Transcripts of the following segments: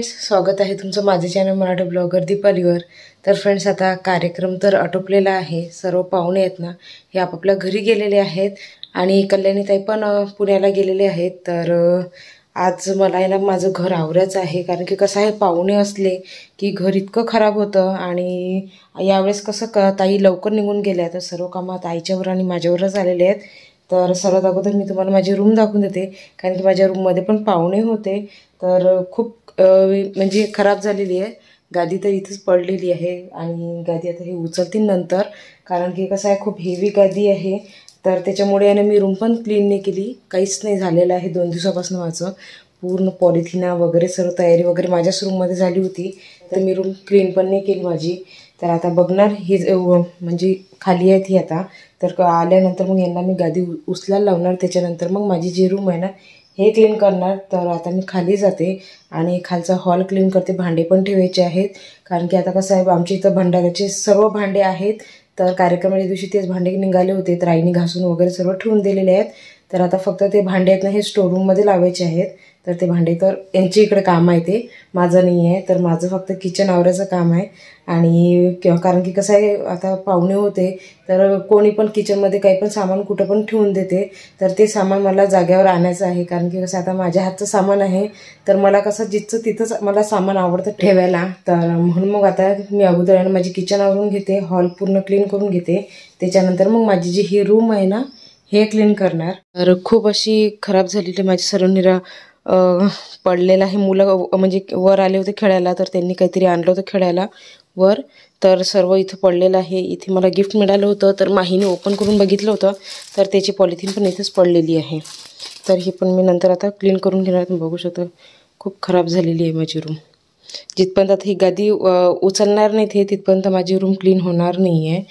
Friends, स्वागत आहे तुमचं माझे चॅनल मराठी ब्लॉगर दीपालीवर। तर फ्रेंड्स, आता कार्यक्रम तर आटोपलेला आहे। सर्व पाहुणे आहेत ना, हे आपापल्या घरी गेलेले आहेत आणि कल्याणीताई पण पुण्याला गेलेले आहेत। तर आज मला आहे ना माझं घर आवरायचं आहे, कारण की कसं आहे, पाहुणे असले की घर इतकं खराब होतं। आणि यावेळेस कसं ताई लवकर निघून गेल्या, तर सर्व कामं ताईच्यावर आणि माझ्यावरच आलेले आहेत। तर सर्वात अगोदर मी तुम्हाला माझी रूम दाखवून देते, कारण की माझ्या रूममध्ये पण पाहुणे होते। तर खूप म्हणजे खराब झालेली आहे। गादी तर इथेच पडलेली आहे आणि गादी आता हे उचलतील नंतर, कारण की कसं आहे, खूप हेवी गादी आहे। तर त्याच्यामुळे आहे ना मी रूम पण क्लीन नाही केली, काहीच नाही झालेलं आहे 2 दिवसापासून। माझं पूर्ण पॉलिथिना वगैरे सर्व तयारी वगैरे माझ्याच रूममध्ये झाली होती, तर मी रूम क्लीन पण नाही केली माझी। तर आता बघणार ही म्हणजे खाली आहेत ही आता, तर आल्यानंतर मग यांना मी गादी उचलायला लावणार। त्याच्यानंतर मग माझी जी रूम आहे ना हे क्लीन करणार। तर आता मी खाली जाते आणि खालचा हॉल क्लीन करते। भांडे पण ठेवायचे आहेत, कारण की आता कसं आहे, आमच्या इथं भंडाऱ्याचे सर्व भांडे आहेत। तर कार्यक्रमाच्या दिवशी तेच भांडे निघाले होते, तर आईने घासून वगैरे सर्व ठेवून दिलेले आहेत। तर आता फक्त ते भांडे आहेत ना हे स्टोरूममध्ये लावायचे आहेत। तर ते भांडे तर यांच्या इकडे काम आहे, ते माझं नाही आहे। तर माझं फक्त किचन आवरायचं काम आहे। आणि कारण की कसं आहे, आता पाहुणे होते तर कोणी पण किचनमध्ये काही पण सामान कुठं पण ठेवून देते, तर ते सामान मला जाग्यावर आणायचं आहे। कारण की कसं आता माझ्या हातचं सामान आहे, तर मला कसं जिथचं तिथंच मला सामान आवडतं ठेवायला। तर म्हणून मग आता मी अगोदर माझी किचन आवरून घेते, हॉल पूर्ण क्लीन करून घेते। त्याच्यानंतर मग माझी जी ही रूम आहे ना हे क्लीन करणार। तर खूप अशी खराब झालेली माझी सर्व निरा पडलेला आहे। मुलं म्हणजे वर आले होते खेळायला, तर त्यांनी काहीतरी आणलं होतं खेळायला वर, तर सर्व इथं पडलेलं आहे। इथे मला गिफ्ट मिळालं होतं, तर माहीने ओपन करून बघितलं होतं, तर त्याची पॉलिथिन पण इथेच पडलेली आहे। तर हे पण मी नंतर आता क्लीन करून घेणार। तुम्ही बघू शकता खूप खराब झालेली आहे माझी रूम। जिथपर्यंत आता ही गादी उचलणार नाही ते तिथपर्यंत माझी रूम क्लीन होणार नाही आहे।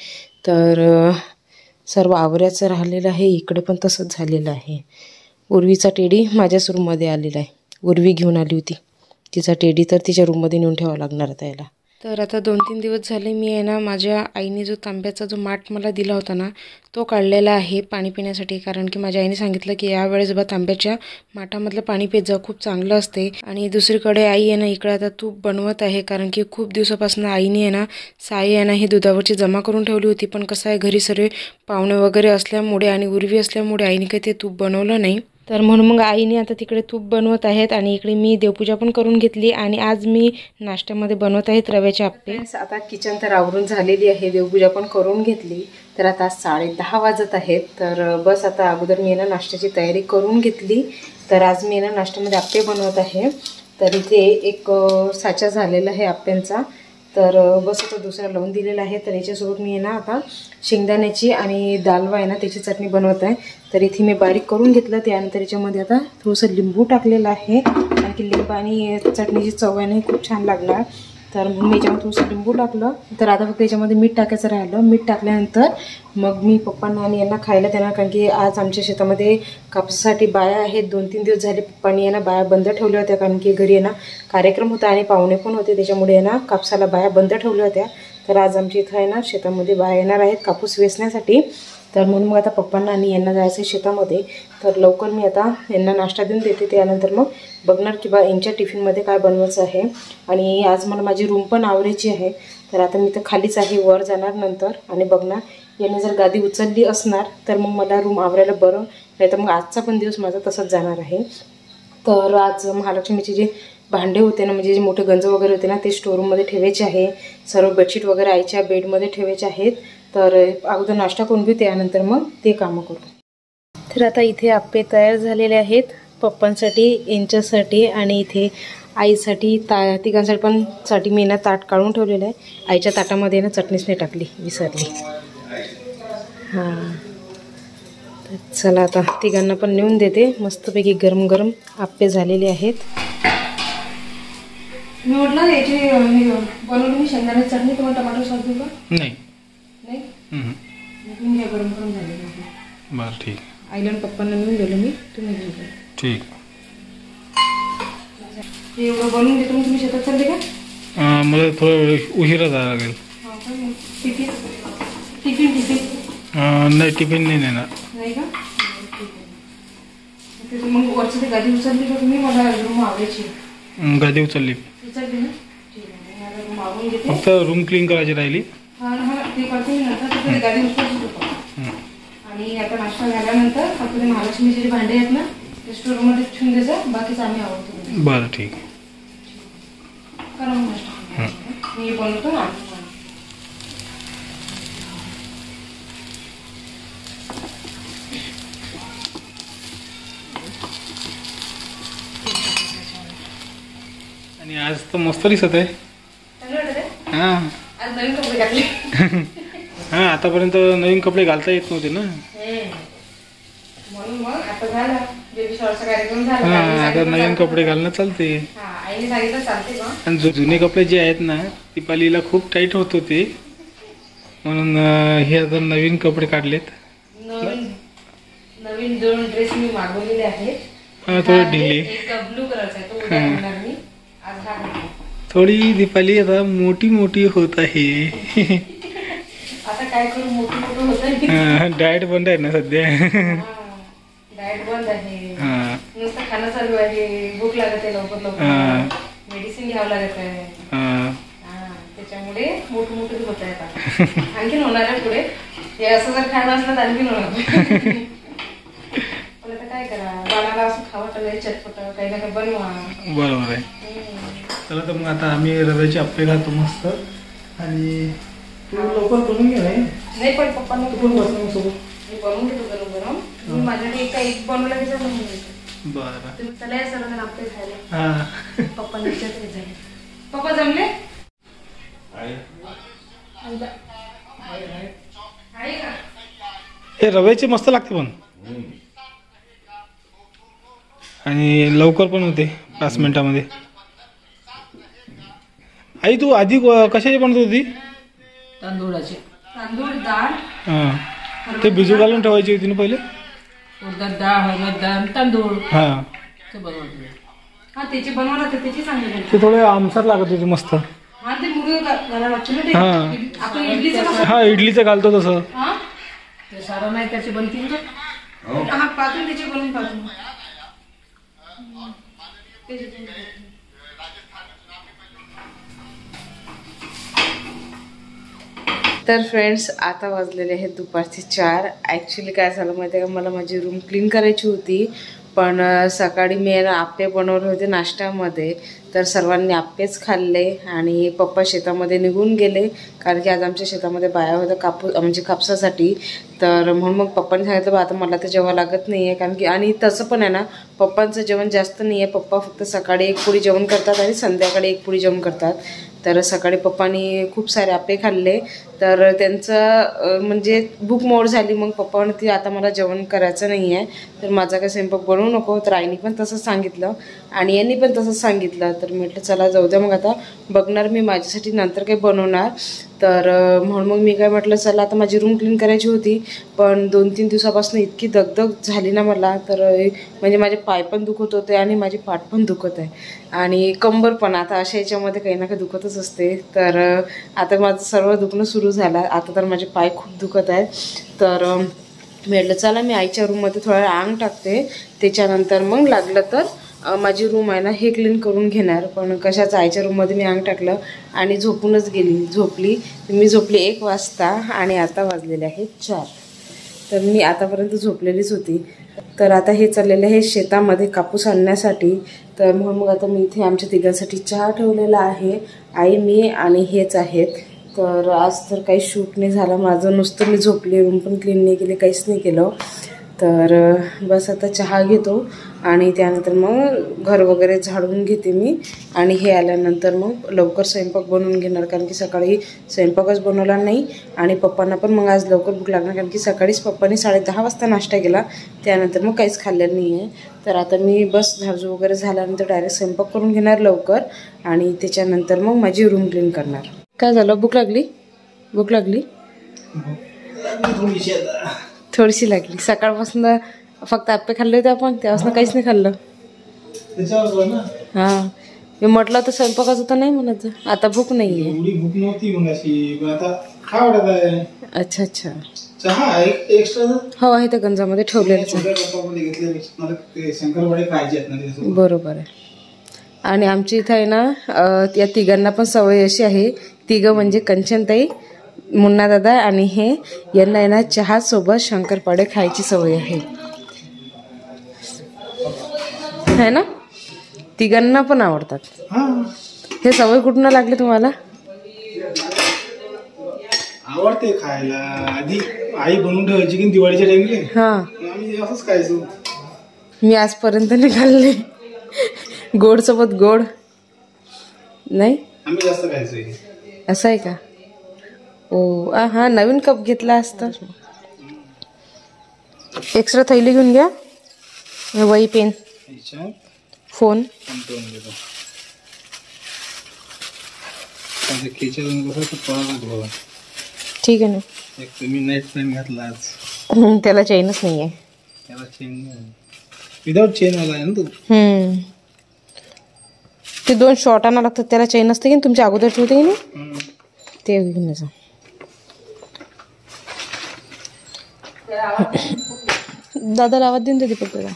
तर सर्व आवरायचं राहिलेलं आहे। इकडे पण तसंच झालेलं आहे। उर्वीचा टेडी माझ्याच रूममध्ये आलेला आहे, उर्वी घेऊन आली होती तिचा टेडी, तर तिच्या रूममध्ये नेऊन ठेवावं लागणार आता याला। तर आता 2-3 दिवस झाले मी आहे ना माझ्या आईने जो तांब्याचा जो माठ मला दिला होता ना तो काढलेला आहे पाणी पिण्यासाठी। कारण की माझ्या आईने सांगितलं की यावेळेस बा तांब्याच्या माठामधलं पाणी पित जा, खूप चांगलं असते। आणि दुसरीकडे आई आहे ना इकडे आता तूप बनवत आहे, कारण की खूप दिवसापासून आईने आहे ना साई आहे ना ही दुधावरची जमा करून ठेवली होती। पण कसं आहे, घरी सर्व पाहुणे वगैरे असल्यामुळे आणि उर्वी असल्यामुळे आईने काही ते तूप बनवलं नाही। तर म्हणून मग आईने आता तिकडे तूप बनवत आहेत आणि इकडे मी देवपूजा पण करून घेतली। आणि आज मी नाश्त्यामध्ये बनवत आहेत रव्याचे आप्पे। आता किचन तर आवरून झालेली आहे, देवपूजा पण करून घेतली। तर आता 10:30 वाजत आहेत। तर बस आता अगोदर मी ना नाश्त्याची तयारी करून घेतली। तर आज मी ना नाश्त्यामध्ये आप्पे बनवत आहे। तर इथे एक साचा झालेला आहे आप्प्यांचा, तर बस आता दुसरा लावून दिलेला आहे। तर याच्यासोबत मी ना आता शेंगदाण्याची आणि दालवा आहे ना त्याची चटणी बनवत आहे। तर इथे मी बारीक करून घेतलं, त्यानंतर याच्यामध्ये आता थोडंसं लिंबू टाकलेलं आहे, कारण की लिंबू आणि चटणीची चव आहे ना खूप छान लागणार। तर म्हणून मी याच्यामध्ये थोडंसं लिंबू टाकलं। तर आता फक्त याच्यामध्ये मीठ टाकायचं राहिलं। मीठ टाकल्यानंतर मग मी पप्पांना आणि यांना खायला देणार, कारण की आज आमच्या शेतामध्ये कापसासाठी बाया आहेत। 2-3 दिवस झाले पप्पांनी यांना बाया बंद ठेवल्या होत्या, कारण की घरी यांना कार्यक्रम होता आणि पाहुणे पण होते, त्याच्यामुळे यांना कापसाला बाया बंद ठेवल्या होत्या। तर आज आमच्या इथं आहे ना शेतामध्ये बाया येणार आहेत कापूस वेचण्यासाठी। तर म्हणून मग आता पप्पांना आणि यांना जायचं शेतामध्ये। तर लवकर मी आता यांना नाश्ता देऊन देते, त्यानंतर मग बघणार की बा यांच्या टिफिनमध्ये काय बनवायचं आहे। आणि आज मला माझी रूम पण आवरायची आहे। तर आता मी तर खालीच आहे, वर जाणार नंतर आणि बघणार याने जर गादी उचलली असणार तर मग मला रूम आवरायला बरं, नाही तर मग आजचा पण दिवस माझा तसंच जाणार आहे। तर आज महालक्ष्मीचे जे भांडे होते ना, म्हणजे जे मोठे गंज वगैरे होते ना ते स्टोरूममध्ये ठेवायचे आहे। सर्व बेडशीट वगैरे आईच्या बेडमध्ये ठेवायचे आहेत। तर अगोदर नाश्ता करून घेऊ, त्यानंतर मग ते कामं करू। तर आता इथे आप्पे तयार झालेले आहेत, पप्पांसाठी, यांच्यासाठी आणि इथे आईसाठी, तिघांसाठी पण साठी मी ना ताट काढून ठेवलेलं आहे। आईच्या ताटामध्ये ना चटणीच नाही टाकली, विसरली। हां, तर चला आता तिघांना पण नेऊन देते। मस्तपैकी गरम गरम आप्पे झालेले आहेत। मी म्हटलं याची बनवली मी शेंगदाण्याची चटणी, तुम्हाला टमाटर सॉस देऊ का? नाही नाही, गरम गरम झालेलं आहे। बरं ठीक, आईला पप्पांना नेऊन दिलं मी, तुम्ही घेऊन जा। ठीक, एवढं बनवून देतो मग तुम्ही शेतात चालले का? मला थोडं उशिरा जायला लागेल। टिफिन टिफिन टिफिन नाही, टिफिन नाही नेणार। नाही का? मग वरची ते गादी उचलली का तुम्ही? मला रूम आवडायची गादी उचलली। फक्त रूम क्लीन करायची राहिली. आणि आता नाश्ता झाल्यानंतर आपले महालक्ष्मीचे जे भांडे आहेत ना ते स्टोर मध्ये ठेवून द्यायचं. बाकीच आम्ही आवडतो. बरं ठीक आहे. करा मग नाश्ता. मी बनवतो ना. आणि आज तर मस्त दिसत आहे. हा आज नवीन कपडे घातले. हा आतापर्यंत नवीन कपडे घालता येत नव्हते ना. म्हणून मग आता झाला बेबी शॉवरचा कार्यक्रम झाला. हा आता नवीन कपडे घालणं चालते. आईने सांगितलं चालते का. आणि जुने कपडे जे आहेत ना दीपालीला खूप टाईट होत होते म्हणून हे आता नवीन कपडे काढलेत. नवीन 2 ड्रेस मी मागवलेले आहेत. थोडे ढिले. एक ब्लू कलरचा आहे तो उद्या घालणार मी. आज हा घातला. थोडी दीपाली आता मोठी मोठी होत आहे. आता काय करू मोठी होत आहे. डाएट बंद आहे ना सध्या. डाएट बंद आहे. नुसतं खाणं चालू आहे. भूक लागत आहे लवकर लवकर. मेडिसिन घ्यावं लागत आहे. त्याच्यामुळे मोठं होत आहे. आता आणखीन होणार आहे पुढे. हे असं जर खाणं असलं तर आणखीन होणार. पण आता काय करा बाळाला असं खावं चटपट काही ना काही बनवा. बरोबर आहे. चला तर मग आता आम्ही रव्याचे आप्पे घालतो मस्त. आणि लवकर बनवून घ्या. नाही पण पप्पांना बनवून सोबत मी बनवून घेतो गरम. मी माझ्याकडे एक बनवला की बनवून घेतो. बरं तुम्ही चला या सर्व आप्पे खायला. पप्पांना विचारते झाले. पप्पा जमले. हे रव्याचे मस्त लागते पण. आणि लवकर पण होते 5 मिनिटामध्ये. आई तू आधी कशाची बनवत होती. तांदूळाचे. तांदूळ डाळ. ते भिजू घालून ठेवायची होती ना पहिले. उडदाची डाळ हळद डाळ तांदूळ. ते बनवते. त्याची बनवायला त्याची चांगली. ते थोडे आमसर लागत होते मस्त. ते मुळे घालायला लागतो ना. ते आपण इडलीचं इडलीचं घालतो तसं. ते सारं नाही त्याची बनतील. पातून त्याची बनवून पातून. तर फ्रेंड्स आता वाजलेले आहेत दुपारचे 4. ॲक्च्युली काय झालं माहिती आहे का मला माझी रूम क्लीन करायची होती. पण सकाळी मी आप्पे बनवले होते नाश्त्यामध्ये. तर सर्वांनी आप्पेच खाल्ले आणि पप्पा शेतामध्ये निघून गेले. कारण की आज आमच्या शेतामध्ये बाया होत्या म्हणजे कापसासाठी. तर म्हणून मग पप्पांनी सांगितलं बा आता मला तर जेवण लागत नाही आहे. कारण की आणि तसं पण आहे ना पप्पांचं जेवण जास्त नाही आहे. पप्पा फक्त सकाळी 1 पोळी जेवण करतात आणि संध्याकाळी 1 पोळी जेवण करतात. तर सकाळी पप्पांनी खूप सारे आप्पे खाल्ले. तर त्यांचं म्हणजे भूक मोड झाली. मग पप्पा म्हणते आता मला जेवण करायचं नाही आहे तर माझा काही स्वयंपाक बनवू नको. तर आईने पण तसंच सांगितलं आणि यांनी पण तसंच सांगितलं. तर म्हटलं चला जाऊ द्या मग आता बघणार मी माझ्यासाठी नंतर काही बनवणार. तर म्हणून मग मी काय म्हटलं चला आता माझी रूम क्लीन करायची होती. पण 2-3 दिवसापासून इतकी दगदग झाली ना मला. तर म्हणजे माझे पाय पण दुखत होते आणि माझी पाठ पण दुखत आहे आणि कंबर पण. आता अशा याच्यामध्ये काही ना काही दुखतच असते. तर आता माझं सर्व दुखणं सुरू झालं. आता तर माझे पाय खूप दुखत आहेत. तर म्हटलं चला मी आईच्या रूममध्ये थोडा अंग टाकते. त्याच्यानंतर मग लागलं तर माझी रूम आहे ना हे क्लीन करून घेणार. पण कशाचं आईच्या रूममध्ये मी अंग टाकलं आणि झोपूनच झोपली. मी झोपली 1 वाजता आणि आता वाजलेले आहेत 4. तर मी आतापर्यंत झोपलेलीच होती. तर आता हे चाललेलं आहे शेतामध्ये कापूस आणण्यासाठी. तर म्हणून मग आता मी इथे आमच्या तिघांसाठी चहा ठेवलेला आहे. आई मी आणि हेच आहेत. तर आज तर काही शूट नाही झालं माझं. नुसतं मी झोपली. रूम पण क्लीन नाही केली काहीच नाही केलं. तर बस आता चहा घेतो आणि त्यानंतर मग घर वगैरे झाडून घेते मी. आणि हे आल्यानंतर मग लवकर स्वयंपाक बनवून घेणार. कारण की सकाळी स्वयंपाकच बनवला नाही आणि पप्पांना पण मग आज लवकर भूक लागणार. कारण की सकाळीच पप्पांनी 10:30 वाजता नाश्ता केला. त्यानंतर मग काहीच खाल्लेलं नाही आहे. तर आता मी बस झाडझूड वगैरे झाल्यानंतर डायरेक्ट स्वयंपाक करून घेणार लवकर आणि त्याच्यानंतर मग माझी रूम क्लीन करणार. काय झालं भूक लागली. भूक लागली थोडीशी लागली. सकाळपासून फक्त आप्पे खाल्ले होते आपण. त्यापासून काहीच नाही खाल्लं. हां मी म्हटलं होतं स्वयंपाकाच होता नाही म्हणत. आता भूक नाही आहे. भूक नव्हती मग अशी आता खा वाटत आहे. अच्छा अच्छा चहा एक्स्ट्रा हो आहे त्या गंजामध्ये ठेवलेलं. बरोबर आहे. आणि आमच्या इथं आहे ना या तिघांना पण सवय अशी आहे, तिघं म्हणजे कंचनताई, मुन्ना दादा आणि हे, यांना आहे ना चहासोबत शंकरपाळे खायची सवय आहे ना, तिघांना पण आवडतात. हे सवय कुठून लागली तुम्हाला? आवडते खायला. आधी आई बनवून ठेवायची की दिवाळीच्या टाइमला. आम्ही असंच खायचो. मी आजपर्यंत नाही खाल्ले गोड सोबत गोड नाही, आम्ही जास्त खायचो. असं आहे का? ओ हा, नवीन कप घेतला असता. एक्स्ट्रा थैली घेऊन घ्या, वही पेन फोन. ठीक आहे ना. तुम्ही नाईट पेन घातला आज. त्याला चेनच नाही आहे. त्याला चेन विदाउट चेन वाला आहे ना तू. ते 2 शॉर्ट आणा लागतात, त्याला चेन असते की तुमच्या अगोदरची होते की नाही, ते घेऊन जा. दादाला आवाज देऊन दे दीपक दादा.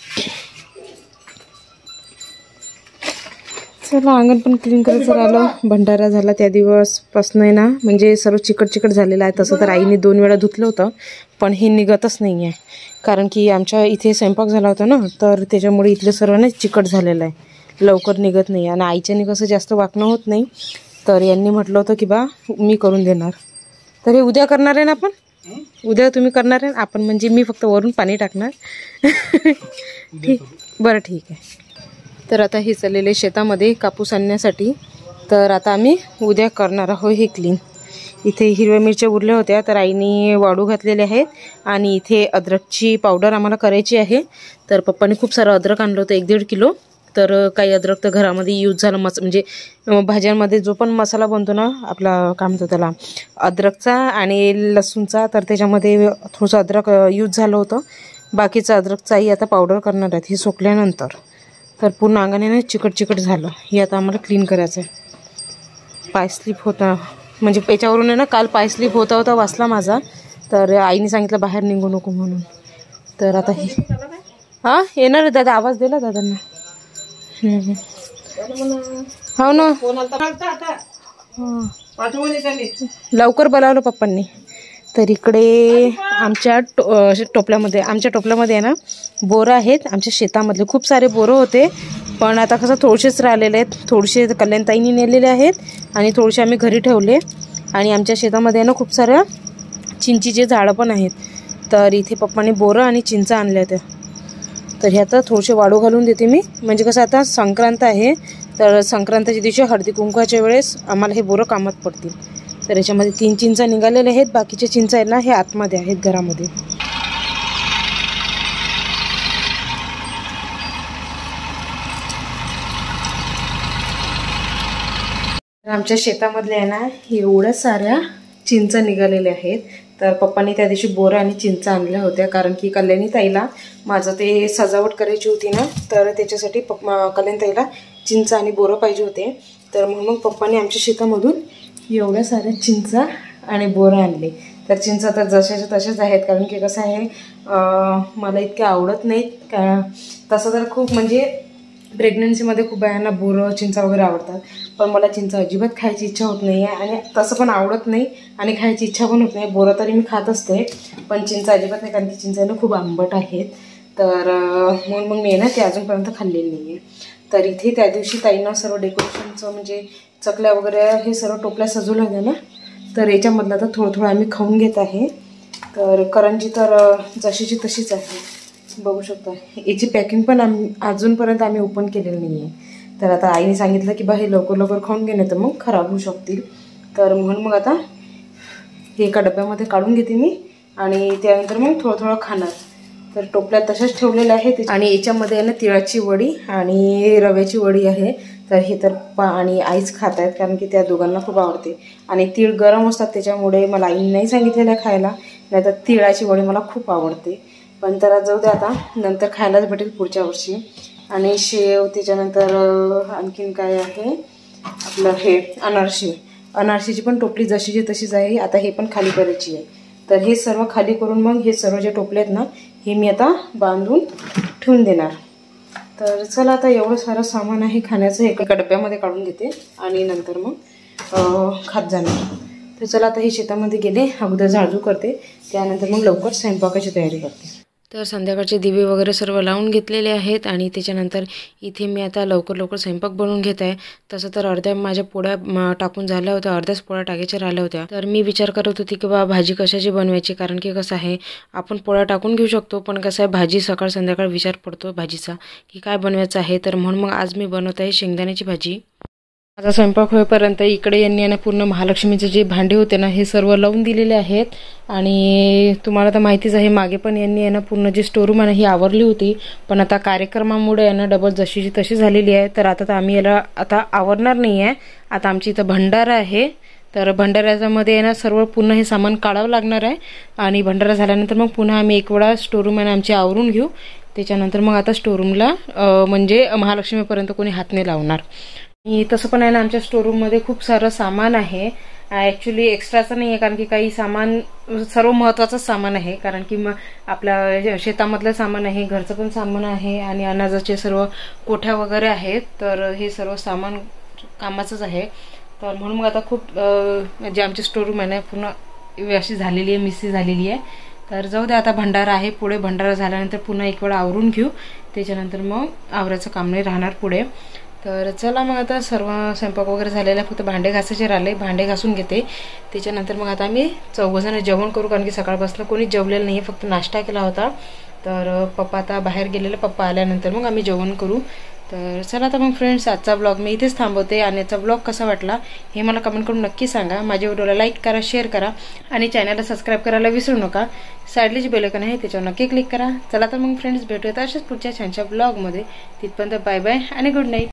चला, अंगण पण क्लीन करायचं राहिलं. भंडारा झाला त्या दिवसपासून आहे ना, म्हणजे सर्व चिकट चिकट झालेलं आहे. तसं तर आईने 2 वेळा धुतलं होतं, पण हे निघतच नाही आहे. कारण की आमच्या इथे स्वयंपाक झाला होता ना, तर त्याच्यामुळे इथलं सर्व ना चिकट झालेलं आहे, लवकर निघत नाही. आणि आईच्याने कसं जास्त वाकणं होत नाही, तर यांनी म्हटलं होतं की बा मी करून देणार. तर हे उद्या करणार आहे ना आपण, उद्या तुम्ही करणार आहे आपण, म्हणजे मी फक्त वरून पाणी टाकणार. ठीक, बरं ठीक आहे. तर आता हे चाललेले शेतामध्ये कापूस आणण्यासाठी, तर आता आम्ही उद्या करणार आहोत हे क्लीन. इथे हिरव्या मिरच्या उरल्या होत्या, तर आईने वाळू घातलेले आहेत. आणि इथे अद्रकची पावडर आम्हाला करायची आहे. तर पप्पाने खूप सारं अद्रक आणलं होतं, 1-1.5 किलो. तर काही अद्रक तर घरामध्ये यूज झालं, म्हणजे भाज्यांमध्ये जो पण मसाला बनतो ना आपला, काय म्हणतो त्याला, अद्रकचा आणि लसूणचा, तर त्याच्यामध्ये थोडंसं अद्रक यूज झालं होतं. बाकीचं अद्रकचाही आता पावडर करणार आहेत हे सुकल्यानंतर. तर पूर्ण अंगाने चिकट चिकट झालं, हे आता आम्हाला क्लीन करायचं आहे. पाय स्लिप होता, म्हणजे याच्यावरून आहे ना, काल पाय स्लिप होता वाचला माझा, तर आईने सांगितलं बाहेर निघू नको म्हणून. तर आता हे येणार आहे दादा, आवाज दिला दादांना. हो ना, लवकर बोलावलं पप्पांनी. तर इकडे आमच्या टोपल्यामध्ये आहे ना बोरं आहेत. आमच्या शेतामधले खूप सारे बोरं होते, पण आता कसं थोडेसेच राहिलेले आहेत. थोडेसे कल्याणताईंनी नेलेले आहेत आणि थोडेसे आम्ही घरी ठेवले. आणि आमच्या शेतामध्ये आहे ना खूप साऱ्या चिंचीचे झाडं पण आहेत. तर इथे पप्पांनी बोरं आणि चिंचा आणल्या होत्या, तर हे आता थोडेसे वाळू घालून देते मी. म्हणजे कसं आता संक्रांत आहे, तर संक्रांतीच्या दिवशी हळदी कुंकवाच्या वेळेस आम्हाला हे बोरं कामात पडतील. तर याच्यामध्ये 3 चिंचा निघालेले आहेत, बाकीचे चिंचा आहेत ना हे आतमध्ये आहेत घरामध्ये. आमच्या शेतामधले आहे ना एवढ्या साऱ्या चिंचा निघालेल्या आहेत. तर पप्पांनी त्या दिवशी बोरं आणि चिंचा आणल्या होत्या, कारण की कल्याणी ताईला माझं ते सजावट करायची होती ना, तर त्याच्यासाठी कल्याणी ताईला चिंचा आणि बोरं पाहिजे होते. तर मग पप्पांनी आमच्या शेतामधून एवढ्या साऱ्या चिंचा आणि बोरं आणले. तर चिंचा तर जशाच्या तशाच आहेत, कारण की कसं आहे मला इतके आवडत नाहीत का. तसं तर खूप म्हणजे प्रेग्नन्सीमध्ये खूप बायांना बोरं चिंचा वगैरे आवडतात, पण मला चिंचा अजिबात खायची इच्छा होत नाही आहे. आणि तसं पण आवडत नाही आणि खायची इच्छा पण होत नाही. बोरं तरी मी खात असते, पण चिंचा अजिबात नाही, कारण की चिंचा खूप आंबट आहेत. तर मग मी ना ते अजूनपर्यंत खाल्लेली नाही आहे. तर इथे त्या दिवशी ताईनं सर्व डेकोरेशनचं म्हणजे चकल्या वगैरे हे सर्व टोपल्या सजवलं होत्या ना, तर याच्यामधलं तर थोडं आम्ही खाऊन घेत आहे. तर करंजी तर जशीची तशीच आहे, बघू शकता. याची पॅकिंग पण अजूनपर्यंत आम्ही ओपन केलेली नाही आहे. तर आता आईने सांगितलं की बा हे लवकर खाऊन घे, नाही तर मग खराब होऊ शकतील. तर म्हणून मग आता हे एका डब्यामध्ये काढून घेते मी आणि त्यानंतर मग थोडं खाणार. तर टोपल्या तशाच ठेवलेल्या आहेत. आणि याच्यामध्ये आहे ना तिळाची वडी आणि रव्याची वडी आहे. तर हे तर पप्पा आणि आईच खात आहेत, कारण की त्या दोघांना खूप आवडते. आणि तीळ गरम असतात, त्याच्यामुळे मला आईने नाही सांगितलेलं खायला, नाही तर तिळाची वडी मला खूप आवडते. पण तर जाऊ दे, आता नंतर खायलाच भेटेल पुढच्या वर्षी. आणि शेव, त्याच्यानंतर आणखीन काय आहे आपलं हे अनारशीची पण टोपली जशीची तशीच आहे. आता हे पण खाली करायची आहे. तर हे सर्व खाली करून मग हे सर्व जे टोपले आहेत ना हे मी आता बांधून ठेवून देणार. तर चला आता एवढं सारं सामान आहे खाण्याचं एका डब्यामध्ये काढून घेते आणि नंतर मग खात जाणार. तर चला आता हे शेतामध्ये गेले, अगोदर झाडझूड करते, त्यानंतर मग लवकर स्वयंपाकाची तयारी करते. तर संध्याकाळचे दिवे वगैरे सर्व लावून घेतलेले आहेत आणि त्याच्यानंतर इथे मी आता लवकर स्वयंपाक बनवून घेत आहे. तसं तर अर्ध्या माझ्या पोळ्या टाकून झाल्या होत्या, अर्ध्याच पोळ्या टाकायच्या राहिल्या होत्या. तर मी विचार करत होती की बा भाजी कशाची बनवायची, कारण की कसं आहे आपण पोळ्या टाकून घेऊ शकतो, पण कसं आहे भाजी सकाळ संध्याकाळ विचार पडतो भाजीचा की काय बनवायचं आहे. तर म्हणून मग आज मी बनवत आहे शेंगदाण्याची भाजी. माझा स्वयंपाक होईपर्यंत इकडे यांनी ना पूर्ण महालक्ष्मीचे जे भांडे होते ना हे सर्व लावून दिलेले आहेत. आणि तुम्हाला तर माहितीच आहे मागे पण यांनी ना पूर्ण जे स्टोरूम आहे ही आवरली होती, पण आता कार्यक्रमामुळे ना डबल जशीची तशी झालेली आहे. तर आता आम्ही याला आता आवरणार नाही आहे. आता आमची इथं भंडारा आहे, तर भंडाऱ्यामध्ये ना सर्व पुन्हा हे सामान काढावं लागणार आहे आणि भंडारा झाल्यानंतर मग पुन्हा आम्ही एक वेळा स्टोरूम आहे आमची आवरून घेऊ. त्याच्यानंतर मग आता स्टोरूमला म्हणजे महालक्ष्मीपर्यंत कोणी हात नाही लावणार. तसं पण आहे ना आमच्या स्टोरूममध्ये खूप सारं सामान आहे. ॲक्च्युली एक्स्ट्राचं नाही आहे, कारण की काही सामान सर्व महत्त्वाचंच सामान आहे, कारण की मग आपल्या शेतामधलं सामान आहे, घरचं पण सामान आहे आणि अनाजाचे सर्व कोठ्या वगैरे आहेत. तर हे सर्व सामान कामाचंच आहे. तर म्हणून मग आता खूप जे आमची स्टोरूम आहे ना पूर्ण अशी झालेली आहे, मिस्सी झालेली आहे. तर जाऊ दे, आता भंडारा आहे, पुढे भंडारा झाल्यानंतर पुन्हा एक वेळा आवरून घेऊ, त्याच्यानंतर मग आवरायचं काम नाही राहणार पुढे. तर चला मग आता सर्व स्वयंपाक वगैरे झालेला, फक्त भांडे घासायचे राहिले, भांडे घासून घेते. त्याच्यानंतर मग आता आम्ही चौघजण जेवण करू, कारण की सकाळपासून कोणी जेवलेलं नाही आहे, फक्त नाश्ता केला होता. तर पप्पा आता बाहेर गेलेले, पप्पा आल्यानंतर मग आम्ही जेवण करू. तर चला आता मग फ्रेंड्स आजचा ब्लॉग मी इथेच थांबवते आणि याचा ब्लॉग कसा वाटला हे मला कमेंट करून नक्की सांगा. माझ्या व्हिडिओला लाईक करा, शेअर करा आणि चॅनलला सबस्क्राईब करायला विसरू नका. साईडला जी बेल आयकॉन आहे त्याच्यावर नक्की क्लिक करा. चला तर मग फ्रेंड्स भेटूयात अशाच पुढच्या छानशा ब्लॉगमध्ये. तिथपर्यंत बाय बाय आणि गुड नाईट.